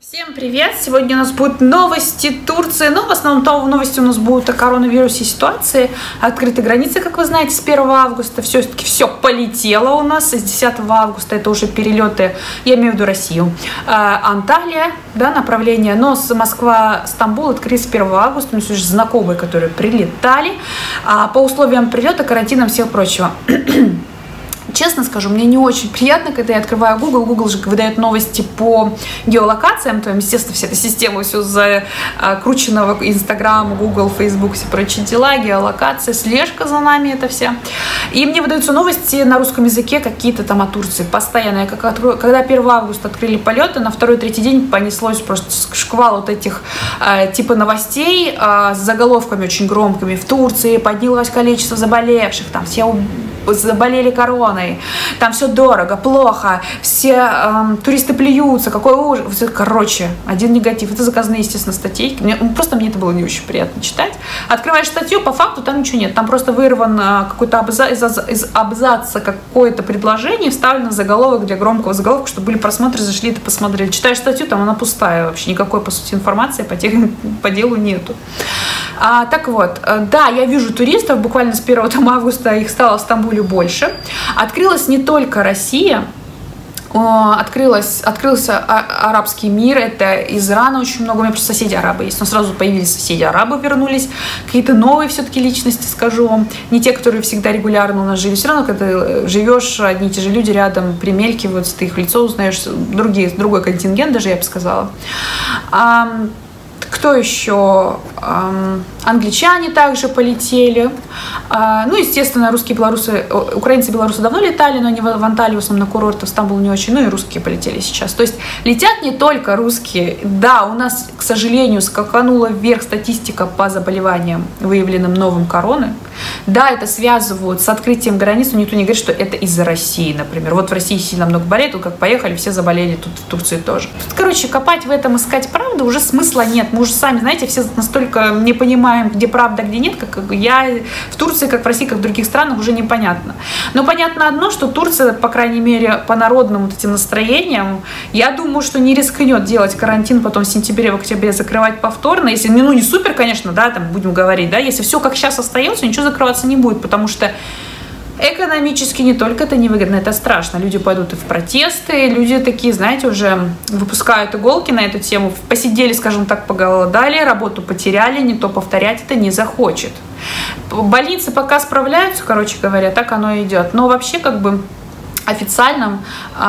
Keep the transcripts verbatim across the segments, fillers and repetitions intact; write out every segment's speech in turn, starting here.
Всем привет! Сегодня у нас будут новости Турции. Ну, в основном то, новости у нас будут о коронавирусе и ситуации. Открыты границы, как вы знаете, с первого августа. Все-таки все полетело у нас. С десятого августа это уже перелеты, я имею в виду Россию. А, Анталия, да, направление. Но с Москва-Стамбул открыли с первого августа. У нас уже знакомые, которые прилетали. А, по условиям прилета, карантином, всего прочего. Честно скажу, мне не очень приятно, когда я открываю Google. Google же выдает новости по геолокациям. То, естественно, вся эта система, все закрученного Инстаграм, Google, Facebook, все прочие дела, геолокация, слежка за нами, это все. И мне выдаются новости на русском языке какие-то там о Турции постоянно. Я как открою, когда первого августа открыли полеты, на второй-третий день понеслось просто шквал вот этих э, типа новостей э, с заголовками очень громкими. В Турции поднялось количество заболевших, там все заболели короной, там все дорого, плохо, все эм, туристы плюются, какой ужас. Короче, один негатив. Это заказные, естественно, статьи. Мне, просто мне это было не очень приятно читать. Открываешь статью, по факту там ничего нет. Там просто вырван э, какой-то абзац, из, из абзаца какое-то предложение, вставлено в заголовок для громкого заголовка, чтобы были просмотры, зашли это посмотрели. Читаешь статью, там она пустая вообще, никакой, по сути, информации по, тех, по делу нету. А, так вот, да, я вижу туристов, буквально с первого августа их стало в Стамбуле больше. Открылась не только Россия, открылась, открылся арабский мир, это из Ирана очень много, у меня просто соседи арабы есть, но сразу появились соседи арабы, вернулись, какие-то новые все-таки личности, скажу вам, не те, которые всегда регулярно у нас жили, все равно, когда живешь, одни и те же люди рядом примелькиваются, ты их в лицо узнаешь, другие, другой контингент даже, я бы сказала. Кто еще? Англичане также полетели. Ну, естественно, русские, белорусы, украинцы и белорусы давно летали, но они в Анталию, в основном на курорты, в Стамбул не очень, ну и русские полетели сейчас. То есть летят не только русские. Да, у нас, к сожалению, скаканула вверх статистика по заболеваниям, выявленным новым короны. Да, это связывают с открытием границ, но никто не говорит, что это из-за России, например. Вот в России сильно много болеет, тут как поехали, все заболели, тут в Турции тоже. Короче, копать в этом, искать правду уже смысла нет. Мы уже сами, знаете, все настолько не понимаем, где правда, где нет, как я в Турции, как в России, как в других странах, уже непонятно. Но понятно одно, что Турция, по крайней мере, по народным вот этим настроениям, я думаю, что не рискнет делать карантин, потом в сентябре, в октябре закрывать повторно. Если, ну, не супер, конечно, да, там будем говорить, да, если все как сейчас остается, ничего закрываться не будет, потому что экономически не только это невыгодно, это страшно. Люди пойдут и в протесты, люди такие, знаете, уже выпускают иголки на эту тему. Посидели, скажем так, поголодали, работу потеряли, никто повторять это не захочет. Больницы пока справляются, короче говоря, так оно и идет. Но вообще, как бы, официально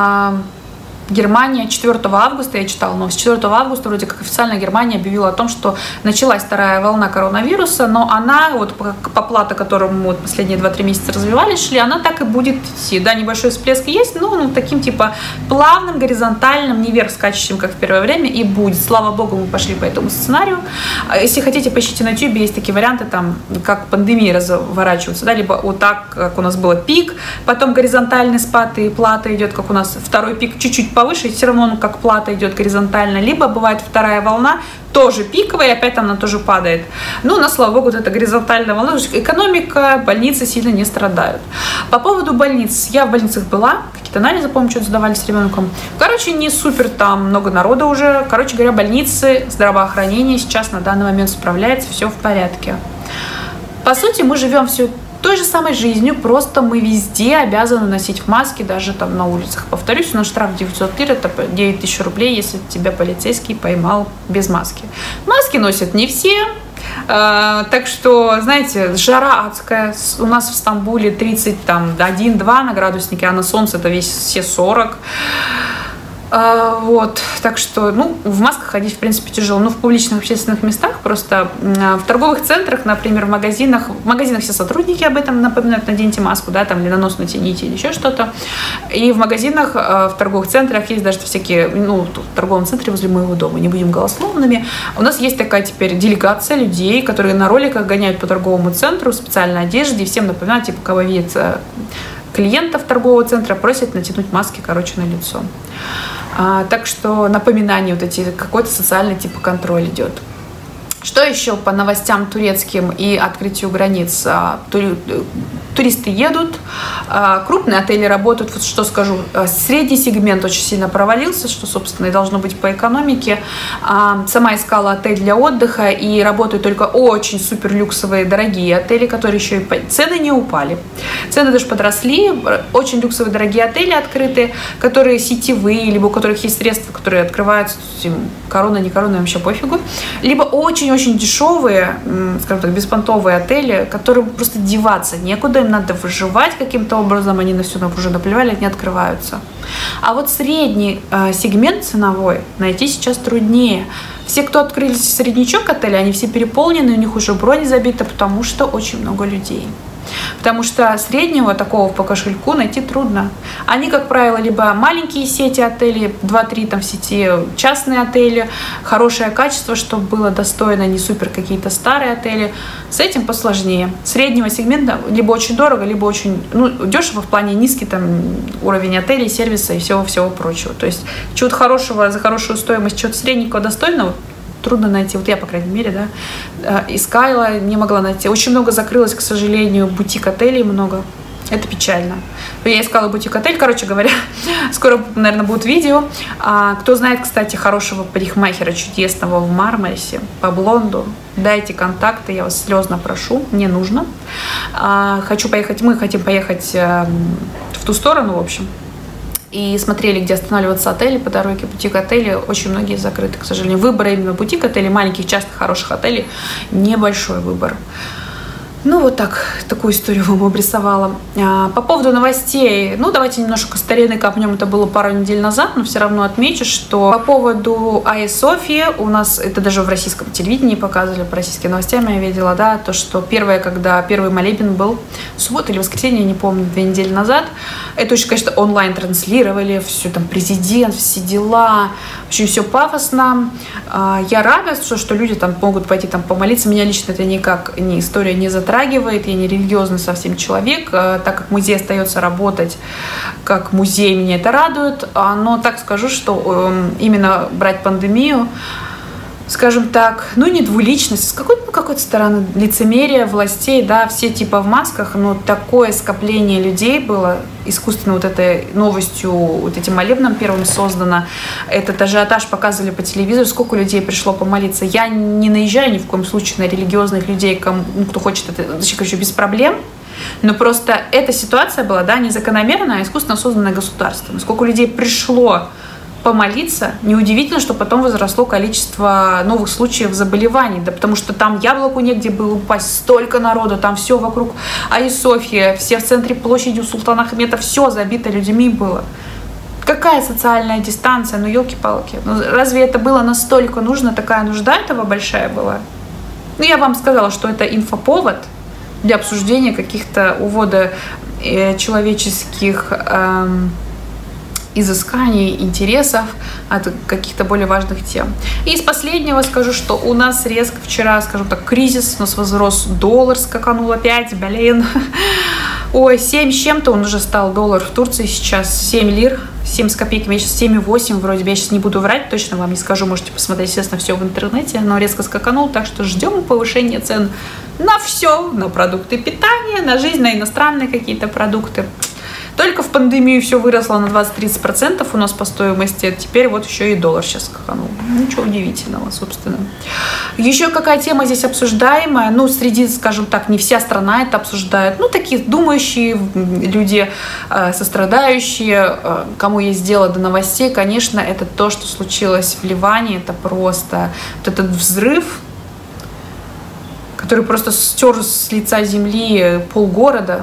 Германия четвёртого августа, я читала, но с четвёртого августа вроде как официально Германия объявила о том, что началась вторая волна коронавируса, но она, вот по, по плату, которому вот последние два-три месяца развивались, шли, она так и будет идти. Да, небольшой всплеск есть, но ну, таким типа плавным, горизонтальным, не вверх скачущим, как в первое время, и будет. Слава богу, мы пошли по этому сценарию. Если хотите, поищите на YouTube, есть такие варианты, там, как пандемии разворачиваются, да, либо вот так, как у нас было пик, потом горизонтальный спад и плата идет, как у нас второй пик чуть-чуть повыше, и все равно он как плата идет горизонтально, либо бывает вторая волна, тоже пиковая, и опять она тоже падает. Ну, на слава богу, вот эта горизонтальная волна, экономика, больницы сильно не страдают. По поводу больниц, я в больницах была, какие-то анализы, помню, что-то сдавали с ребенком. Короче, не супер, там много народа уже, короче говоря, больницы, здравоохранение сейчас на данный момент справляется, все в порядке. По сути, мы живем все той же самой жизнью, просто мы везде обязаны носить маски, даже там на улицах. Повторюсь, у нас штраф девятьсот лир, это девять тысяч рублей, если тебя полицейский поймал без маски. Маски носят не все, э, так что, знаете, жара адская. У нас в Стамбуле тридцать один-два на градуснике, а на солнце это весь все сорок. Uh, вот, так что, ну, в масках ходить, в принципе, тяжело. Ну, в публичных общественных местах, просто uh, в торговых центрах, например, в магазинах, в магазинах все сотрудники об этом напоминают, наденьте маску, да, там, или на нос натяните, или еще что-то. И в магазинах, uh, в торговых центрах есть даже всякие, ну, в торговом центре возле моего дома, не будем голословными, у нас есть такая теперь делегация людей, которые на роликах гоняют по торговому центру в специальной одежде, и всем напоминают, типа, кого видят клиентов торгового центра, просят натянуть маски, короче, на лицо. А, так что напоминание вот эти, какой-то социальный типа контроль идет. Что еще по новостям турецким и открытию границ? Туристы едут, крупные отели работают, вот что скажу, средний сегмент очень сильно провалился, что, собственно, и должно быть по экономике. Сама искала отель для отдыха, и работают только очень супер люксовые, дорогие отели, которые еще и... Цены не упали. Цены даже подросли, очень люксовые, дорогие отели открыты, которые сетевые, либо у которых есть средства, которые открываются, корона, не корона, вообще пофигу, либо очень очень дешевые, скажем так, беспонтовые отели, которым просто деваться некуда, им надо выживать каким-то образом, они на все уже наплевали, они открываются. А вот средний э, сегмент ценовой найти сейчас труднее. Все, кто открылись в среднячок отеля, они все переполнены, у них уже бронь забита, потому что очень много людей. Потому что среднего такого по кошельку найти трудно. Они, как правило, либо маленькие сети отелей, два-три там в сети, частные отели, хорошее качество, чтобы было достойно, не супер какие-то старые отели. С этим посложнее. Среднего сегмента либо очень дорого, либо очень ну, дешево в плане низкий там уровень отелей, сервиса и всего-всего прочего. То есть чего-то хорошего за хорошую стоимость, чего-то средненького, достойного трудно найти. Вот я, по крайней мере, да, искала, не могла найти. Очень много закрылось, к сожалению, бутик-отелей много. Это печально. Я искала бутик-отель, короче говоря, скоро, наверное, будет видео. А, кто знает, кстати, хорошего парикмахера чудесного в Мармарисе по блонду, дайте контакты, я вас слезно прошу, мне нужно. А, хочу поехать, мы хотим поехать а, в ту сторону, в общем. И смотрели, где останавливаться отели по дороге, бутик-отели, очень многие закрыты, к сожалению. Выбор именно бутик-отелей, маленьких, частных, хороших отелей, небольшой выбор. Ну, вот так, такую историю вам обрисовала. По поводу новостей, ну, давайте немножко старины копнем, это было пару недель назад, но все равно отмечу, что по поводу Айи Софии, у нас, это даже в российском телевидении показывали, по российским новостям я видела, да, то, что первое, когда первый молебен был, суббота или воскресенье, не помню, две недели назад, это очень, конечно, онлайн транслировали, все там, президент, все дела, очень все пафосно. Я рада, что, что люди там могут пойти там помолиться, меня лично это никак, не история не затрагивает. Затрагивает, я не религиозный совсем человек, так как музей остается работать как музей, меня это радует, но так скажу, что именно брать пандемию, скажем так, ну не двуличность, с какой-то ну, какой-то стороны лицемерия властей, да, все типа в масках, но такое скопление людей было искусственно вот этой новостью, вот этим молебном первым создано, этот ажиотаж показывали по телевизору, сколько людей пришло помолиться. Я не наезжаю ни в коем случае на религиозных людей, кому, ну, кто хочет это, точнее, короче, без проблем, но просто эта ситуация была, да, не закономерная, а искусственно созданное государством. Сколько людей пришло помолиться, неудивительно, что потом возросло количество новых случаев заболеваний, да, потому что там яблоку негде было упасть, столько народу, там все вокруг Айи Софии, все в центре площади у Султана Ахмета, все забито людьми было. Какая социальная дистанция, ну елки-палки, ну, разве это было настолько нужно, такая нужда этого большая была? Ну я вам сказала, что это инфоповод для обсуждения каких-то увода э, человеческих эм, изысканий, интересов от каких-то более важных тем. И из последнего скажу, что у нас резко вчера, скажем так, кризис, у нас возрос доллар, скаканул опять, блин. Ой, семь с чем-то он уже стал доллар в Турции сейчас, семь лир, семь с копейками, я сейчас семь и восемь вроде бы, я сейчас не буду врать, точно вам не скажу, можете посмотреть, естественно, все в интернете, но резко скаканул, так что ждем повышения цен на все, на продукты питания, на жизнь, на иностранные какие-то продукты. Только в пандемию все выросло на двадцать-тридцать процентов у нас по стоимости, теперь вот еще и доллар сейчас скаканул. Ничего удивительного, собственно. Еще какая тема здесь обсуждаемая? Ну, среди, скажем так, не вся страна это обсуждает. Ну, такие думающие люди, э, сострадающие, э, кому есть дело до новостей, конечно, это то, что случилось в Ливане. Это просто вот этот взрыв, который просто стер с лица земли полгорода.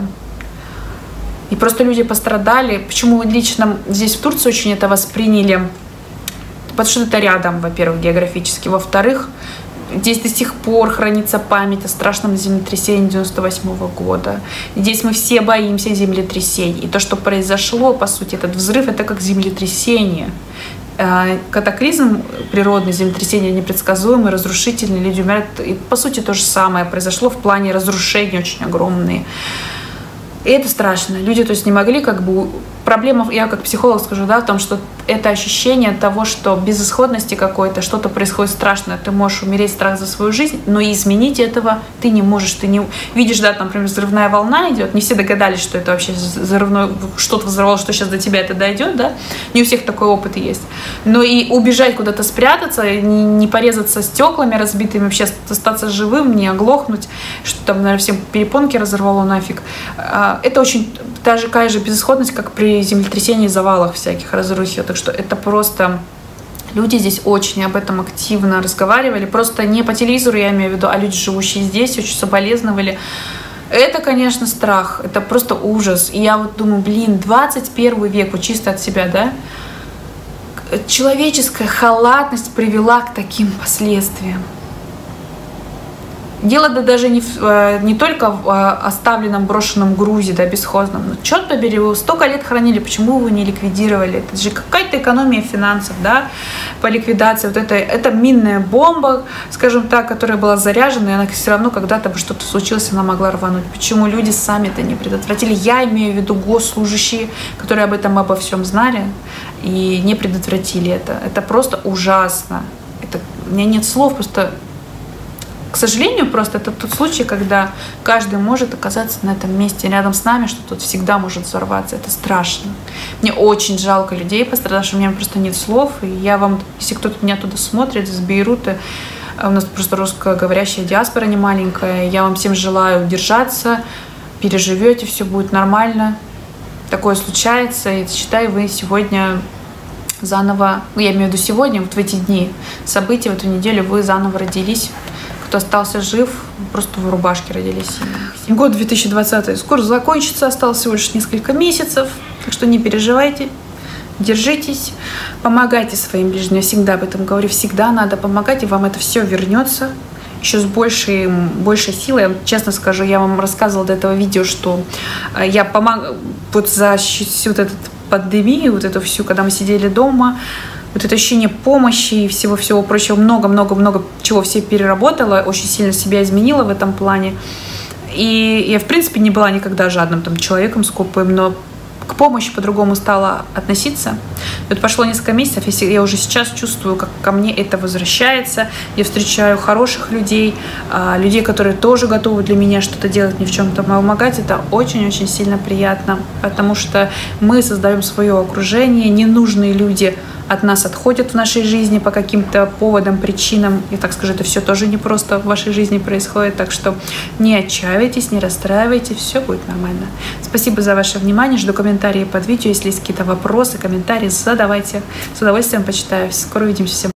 И просто люди пострадали. Почему лично здесь в Турции очень это восприняли? Потому что это рядом, во-первых, географически. Во-вторых, здесь до сих пор хранится память о страшном землетрясении девяносто восьмого года. Здесь мы все боимся землетрясений. И то, что произошло, по сути, этот взрыв, это как землетрясение. Катаклизм природный, землетрясение непредсказуемый, разрушительный, люди умирают. И, по сути, то же самое произошло в плане разрушений очень огромные. И это страшно. Люди, то есть, не могли как бы проблема, я как психолог скажу, да, в том, что это ощущение того, что безысходности какой-то, что-то происходит страшное, ты можешь умереть, страх за свою жизнь, но и изменить этого ты не можешь, ты не видишь, да, там, например, взрывная волна идет, не все догадались, что это вообще взрывной, что-то взорвалось, что сейчас до тебя это дойдет, да, не у всех такой опыт есть, но и убежать куда-то спрятаться, не, не порезаться стеклами разбитыми, вообще остаться живым, не оглохнуть, что там, наверное, всем перепонки разорвало нафиг, это очень та же, такая же безысходность, как при землетрясении, завалах всяких, разрухе. Так что это просто... Люди здесь очень об этом активно разговаривали. Просто не по телевизору, я имею в виду, а люди, живущие здесь, очень соболезновали. Это, конечно, страх. Это просто ужас. И я вот думаю, блин, двадцать первый век, вот чисто от себя, да? Человеческая халатность привела к таким последствиям. Дело да даже не, в, не только в оставленном брошенном грузе, да, бесхозном. Но, черт побери, вы столько лет хранили, почему вы его не ликвидировали? Это же какая-то экономия финансов, да, по ликвидации. Вот это, это минная бомба, скажем так, которая была заряжена, и она все равно когда-то бы что-то случилось, она могла рвануть. Почему люди сами это не предотвратили? Я имею в виду госслужащие, которые об этом обо всем знали и не предотвратили это. Это просто ужасно. Это, у меня нет слов, просто... К сожалению, просто это тот случай, когда каждый может оказаться на этом месте рядом с нами, что тут всегда может взорваться. Это страшно. Мне очень жалко людей пострадавших, у меня просто нет слов. И я вам, если кто-то меня туда смотрит, из Бейрута, у нас просто русскоговорящая диаспора не маленькая, я вам всем желаю держаться, переживете, все будет нормально. Такое случается, и считай, вы сегодня... заново, ну, я имею в виду сегодня, вот в эти дни события, в эту неделю вы заново родились. Кто остался жив, просто в рубашке родились. Год две тысячи двадцатый скоро закончится, осталось всего лишь несколько месяцев, так что не переживайте, держитесь, помогайте своим ближним. Я всегда об этом говорю, всегда надо помогать, и вам это все вернется еще с большей, большей силой. Я вам честно скажу, я вам рассказывала до этого видео, что я помогаю вот за всю вот эту пандемию, вот эту всю, когда мы сидели дома, вот это ощущение помощи и всего-всего прочего, много-много-много чего все переработала, очень сильно себя изменила в этом плане. И я, в принципе, не была никогда жадным там человеком, скупым, но к помощи по-другому стала относиться. И вот прошло несколько месяцев, я уже сейчас чувствую, как ко мне это возвращается. Я встречаю хороших людей, людей, которые тоже готовы для меня что-то делать, ни в чем-то помогать. Это очень-очень сильно приятно, потому что мы создаем свое окружение, ненужные люди от нас отходят в нашей жизни по каким-то поводам, причинам. И, так скажу, это все тоже не просто в вашей жизни происходит. Так что не отчаивайтесь, не расстраивайтесь, все будет нормально. Спасибо за ваше внимание. Жду комментарии под видео. Если есть какие-то вопросы, комментарии, задавайте. С удовольствием почитаю. Скоро увидимся. Всем